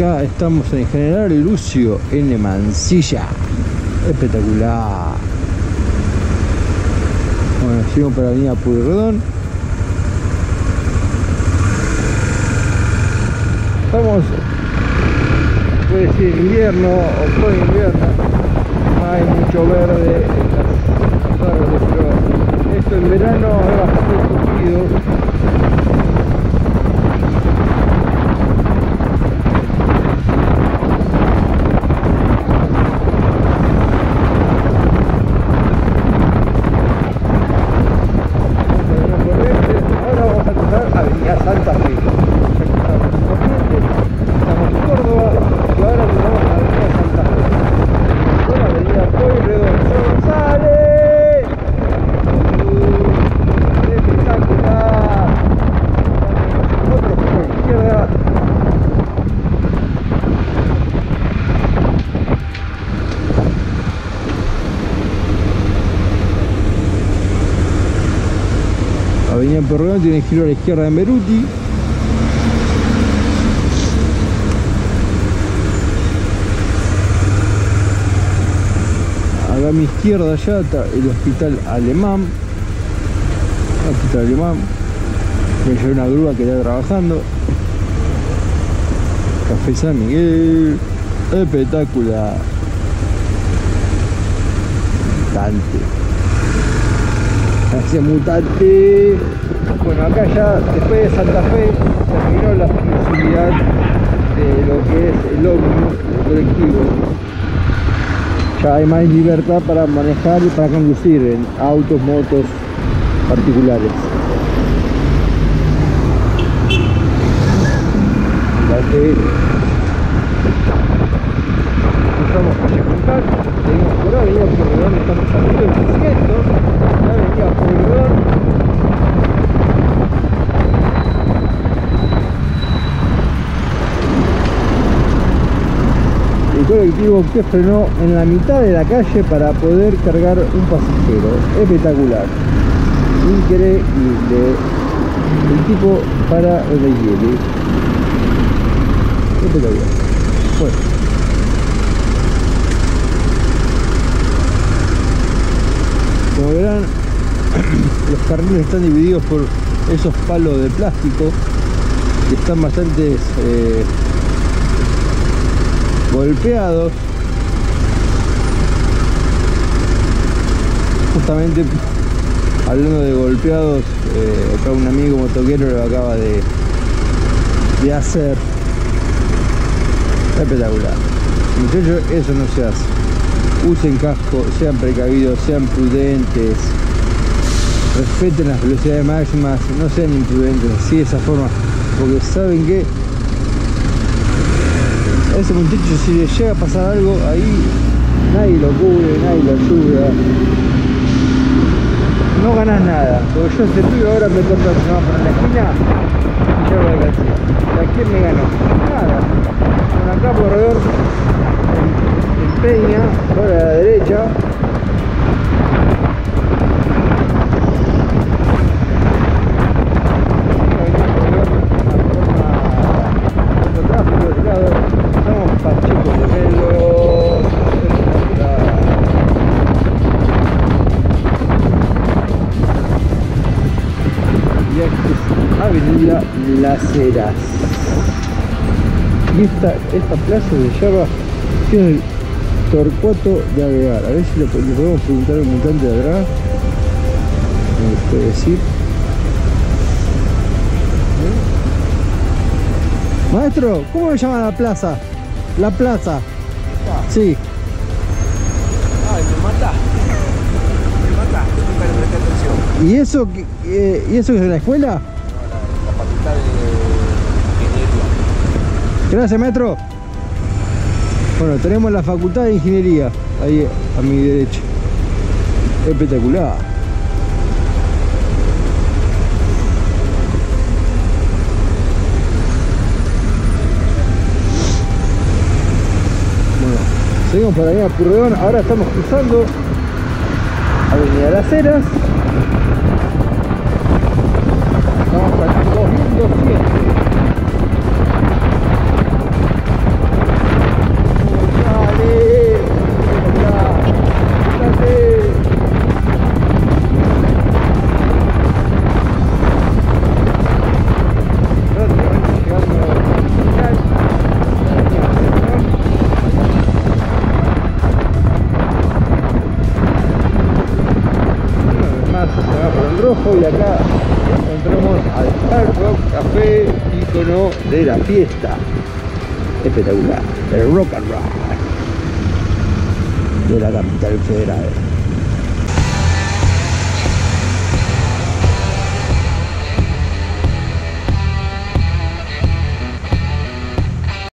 acá estamos en General Lucio N. Mansilla. Espectacular. Bueno, seguimos para la avenida Pueyrredón. Estamos, puede decir invierno o todo invierno. No hay mucho verde en las árboles, pero esto en verano es bastante tupido. Avenida Pueyrredón tiene giro a la izquierda en Beruti. Acá a mi izquierda ya está el Hospital Alemán. Hospital Alemán. Me llevé una grúa que está trabajando. Café San Miguel. Espectacular. Mutante. Gracias, mutante. Bueno, acá ya después de Santa Fe terminó la exclusividad de lo que es el ómnibus, el colectivo. Ya hay más libertad para manejar y para conducir en autos, motos particulares. Cruzamos calle Juncal, seguimos por avenida Pueyrredón, estamos saliendo del desierto, la avenida Pueyrredón. El colectivo que frenó en la mitad de la calle para poder cargar un pasajero. Espectacular. Increíble. El tipo para el hielo. Espectacular. Bueno. Como verán, los carriles están divididos por esos palos de plástico que están bastante golpeados. Justamente hablando de golpeados, acá un amigo motoquero lo acaba de hacer. Espectacular. Muchachos, eso no se hace. Usen casco, sean precavidos, sean prudentes, respeten las velocidades máximas, no sean imprudentes así de esa forma, porque saben que a ese muchacho, si le llega a pasar algo ahí, nadie lo cubre, nadie lo ayuda, no ganas nada. Porque yo, ese pibe ahora me corta el semáforo en la esquina y ya lo alcancé. ¿A quién me ganó? Nada. Bueno, acá por alrededor en Peña, ahora a la derecha. Avenida Las Heras. Y esta plaza se llama el Torcuato de Alvear. A ver si le podemos preguntar al mutante de atrás. ¿Me lo puede decir? Maestro, ¿cómo se llama la plaza? La plaza. Sí. Ay, me mata. Me mata. Pero presta atención. ¿Y eso es de la escuela? No, la facultad de ingeniería. Gracias, maestro. Bueno, tenemos la facultad de ingeniería ahí a mi derecha. Espectacular. Bueno, seguimos para allá, Pueyrredón. Ahora estamos cruzando Avenida Las Heras. Estamos saliendo 2200. y acá encontramos al Hard Rock Café, ícono de la fiesta. Espectacular, el rock and roll de la capital federal.